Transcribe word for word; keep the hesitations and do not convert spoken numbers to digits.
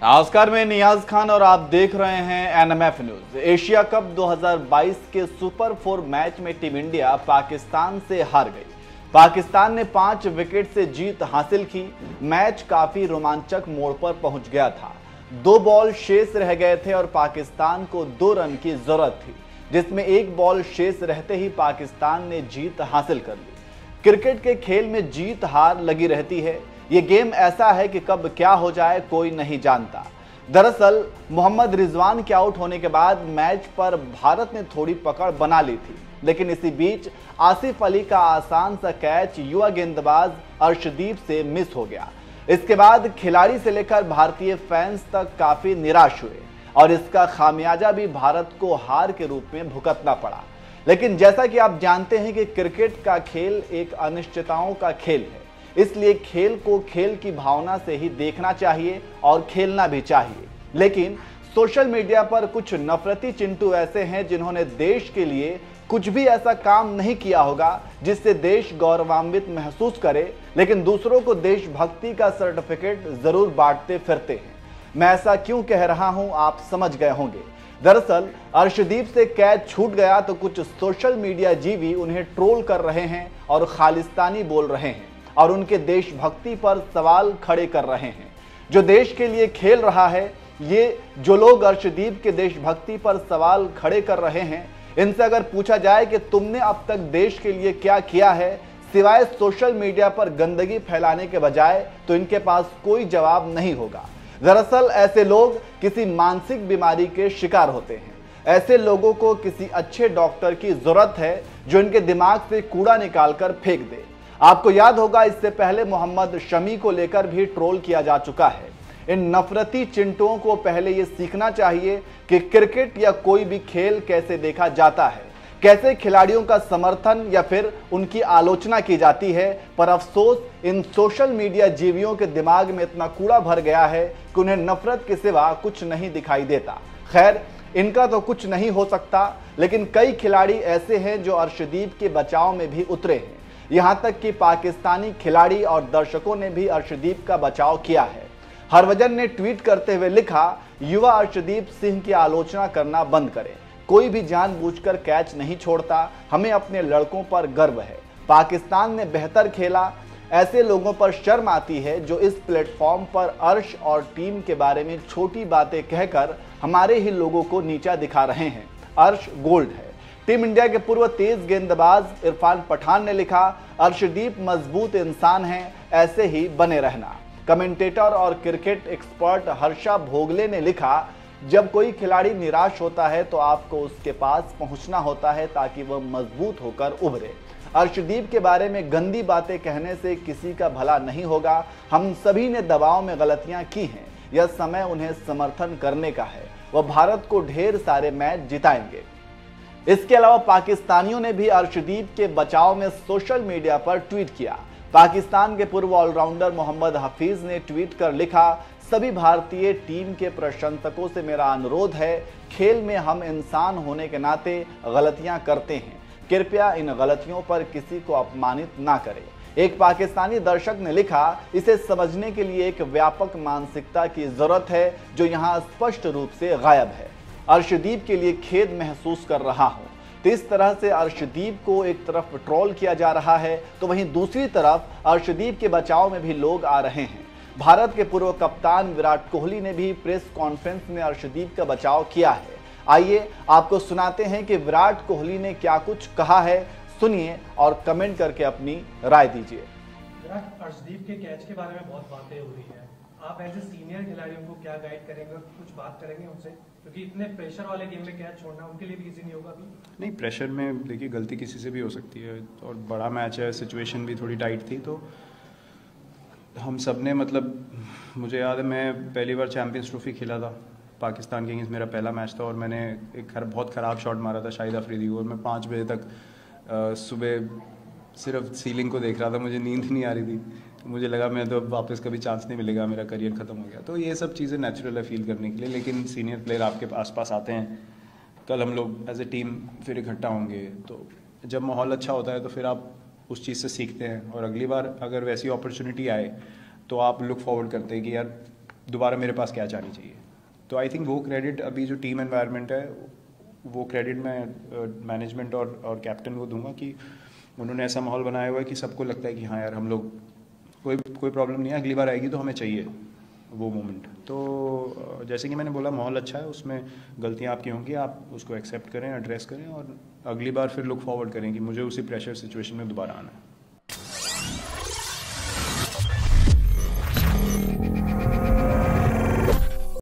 नमस्कार, मैं नियाज खान और आप देख रहे हैं N M F news. Asia cup दो हज़ार बाईस के सुपर फोर मैच में टीम इंडिया पाकिस्तान से हार गई। पाकिस्तान ने पांच विकेट से जीत हासिल की। मैच काफी रोमांचक मोड़ पर पहुंच गया था। दो बॉल शेष रह गए थे और पाकिस्तान को दो रन की जरूरत थी, जिसमें एक बॉल शेष रहते ही पाकिस्तान ने जीत हासिल कर ली। क्रिकेट के खेल में जीत हार लगी रहती है। ये गेम ऐसा है कि कब क्या हो जाए कोई नहीं जानता। दरअसल मोहम्मद रिजवान के आउट होने के बाद मैच पर भारत ने थोड़ी पकड़ बना ली थी, लेकिन इसी बीच आसिफ अली का आसान सा कैच युवा गेंदबाज अर्शदीप से मिस हो गया। इसके बाद खिलाड़ी से लेकर भारतीय फैंस तक काफी निराश हुए और इसका खामियाजा भी भारत को हार के रूप में भुगतना पड़ा। लेकिन जैसा कि आप जानते हैं कि क्रिकेट का खेल एक अनिश्चितताओं का खेल है, इसलिए खेल को खेल की भावना से ही देखना चाहिए और खेलना भी चाहिए। लेकिन सोशल मीडिया पर कुछ नफरती चिंटू ऐसे हैं जिन्होंने देश के लिए कुछ भी ऐसा काम नहीं किया होगा जिससे देश गौरवान्वित महसूस करे, लेकिन दूसरों को देशभक्ति का सर्टिफिकेट जरूर बांटते फिरते हैं। मैं ऐसा क्यों कह रहा हूं आप समझ गए होंगे। दरअसल अर्शदीप से कैच छूट गया तो कुछ सोशल मीडिया जीवी उन्हें ट्रोल कर रहे हैं और खालिस्तानी बोल रहे हैं और उनके देशभक्ति पर सवाल खड़े कर रहे हैं। जो देश के लिए खेल रहा है, ये जो लोग अर्शदीप के देशभक्ति पर सवाल खड़े कर रहे हैं, इनसे अगर पूछा जाए कि तुमने अब तक देश के लिए क्या किया है सिवाय सोशल मीडिया पर गंदगी फैलाने के बजाय, तो इनके पास कोई जवाब नहीं होगा। दरअसल ऐसे लोग किसी मानसिक बीमारी के शिकार होते हैं। ऐसे लोगों को किसी अच्छे डॉक्टर की जरूरत है जो इनके दिमाग से कूड़ा निकालकर फेंक दे। आपको याद होगा, इससे पहले मोहम्मद शमी को लेकर भी ट्रोल किया जा चुका है। इन नफरती चिंटुओं को पहले ये सीखना चाहिए कि क्रिकेट या कोई भी खेल कैसे देखा जाता है, कैसे खिलाड़ियों का समर्थन या फिर उनकी आलोचना की जाती है। पर अफसोस इन सोशल मीडिया जीवियों के दिमाग में इतना कूड़ा भर गया है कि उन्हें नफरत के सिवा कुछ नहीं दिखाई देता। खैर, इनका तो कुछ नहीं हो सकता, लेकिन कई खिलाड़ी ऐसे हैं जो अर्शदीप के बचाव में भी उतरे हैं। यहां तक कि पाकिस्तानी खिलाड़ी और दर्शकों ने भी अर्शदीप का बचाव किया है। हरभजन ने ट्वीट करते हुए लिखा, युवा अर्शदीप सिंह की आलोचना करना बंद करें। कोई भी जानबूझकर कैच नहीं छोड़ता। हमें अपने लड़कों पर गर्व है। पाकिस्तान ने बेहतर खेला। ऐसे लोगों पर शर्म आती है जो इस प्लेटफॉर्म पर अर्श और टीम के बारे में छोटी बातें कहकर हमारे ही लोगों को नीचा दिखा रहे हैं। अर्श गोल्ड है। टीम इंडिया के पूर्व तेज गेंदबाज इरफान पठान ने लिखा, अर्शदीप मजबूत इंसान हैं, ऐसे ही बने रहना। कमेंटेटर और क्रिकेट एक्सपर्ट हर्षा भोगले ने लिखा, जब कोई खिलाड़ी निराश होता है तो आपको उसके पास पहुंचना होता है ताकि वह मजबूत होकर उभरे। अर्शदीप के बारे में गंदी बातें कहने से किसी का भला नहीं होगा। हम सभी ने दबाव में गलतियां की हैं। यह समय उन्हें समर्थन करने का है। वह भारत को ढेर सारे मैच जिताएंगे। इसके अलावा पाकिस्तानियों ने भी अर्शदीप के बचाव में सोशल मीडिया पर ट्वीट किया। पाकिस्तान के पूर्व ऑलराउंडर मोहम्मद हफीज ने ट्वीट कर लिखा, सभी भारतीय टीम के प्रशंसकों से मेरा अनुरोध है, खेल में हम इंसान होने के नाते गलतियां करते हैं। कृपया इन गलतियों पर किसी को अपमानित ना करें। एक पाकिस्तानी दर्शक ने लिखा, इसे समझने के लिए एक व्यापक मानसिकता की जरूरत है जो यहाँ स्पष्ट रूप से गायब है। अर्शदीप के लिए खेद महसूस कर रहा हूं। तो इस तरह से अर्शदीप को एक तरफ ट्रोल किया जा रहा है तो वहीं दूसरी तरफ अर्शदीप के बचाव में भी लोग आ रहे हैं। भारत के पूर्व कप्तान विराट कोहली ने भी प्रेस कॉन्फ्रेंस में अर्शदीप का बचाव किया है। आइए आपको सुनाते हैं कि विराट कोहली ने क्या कुछ कहा है। सुनिए और कमेंट करके अपनी राय दीजिए। विराट, अर्शदीप के कैच के बारे में बहुत बातें हो रही है। आप एज ए सीनियर खिलाड़ियों को क्या गाइड करेंगे, कुछ बात करेंगे उनसे, क्योंकि इतने प्रेशर वाले गेम में कैच छोड़ना उनके लिए भी इजी नहीं होगा अभी। नहीं, प्रेशर में देखिए गलती किसी से भी हो सकती है और बड़ा मैच है, सिचुएशन भी थोड़ी टाइट थी, तो हम सब ने मतलब मुझे याद है मैं पहली बार चैंपियंस ट्रॉफी खेला था पाकिस्तान के अगेंस्ट, मेरा पहला मैच था और मैंने एक खर, बहुत ख़राब शॉट मारा था शाहिद अफरीदी को और मैं पाँच बजे तक आ, सुबह सिर्फ सीलिंग को देख रहा था, मुझे नींद नहीं आ रही थी। मुझे लगा मैं तो वापस कभी चांस नहीं मिलेगा, मेरा करियर ख़त्म हो गया। तो ये सब चीज़ें नेचुरल है फील करने के लिए, लेकिन सीनियर प्लेयर आपके आसपास आते हैं। कल हम लोग एज ए टीम फिर इकट्ठा होंगे, तो जब माहौल अच्छा होता है तो फिर आप उस चीज़ से सीखते हैं और अगली बार अगर वैसी अपॉर्चुनिटी आए तो आप लुक फॉरवर्ड करते हैं कि यार दोबारा मेरे पास कैच आनी चाहिए। तो आई थिंक वो क्रेडिट अभी जो टीम एनवायरनमेंट है वो क्रेडिट मैं मैनेजमेंट और और कैप्टन को दूंगा कि उन्होंने ऐसा माहौल बनाया हुआ है कि सबको लगता है कि हाँ यार हम लोग कोई कोई प्रॉब्लम नहीं है, अगली बार आएगी तो हमें चाहिए वो मोमेंट। तो जैसे कि मैंने बोला माहौल अच्छा है, उसमें गलतियाँ आपकी होंगी, आप उसको एक्सेप्ट करें, एड्रेस करें और अगली बार फिर लुक फॉरवर्ड करें कि मुझे उसी प्रेशर सिचुएशन में दोबारा आना है।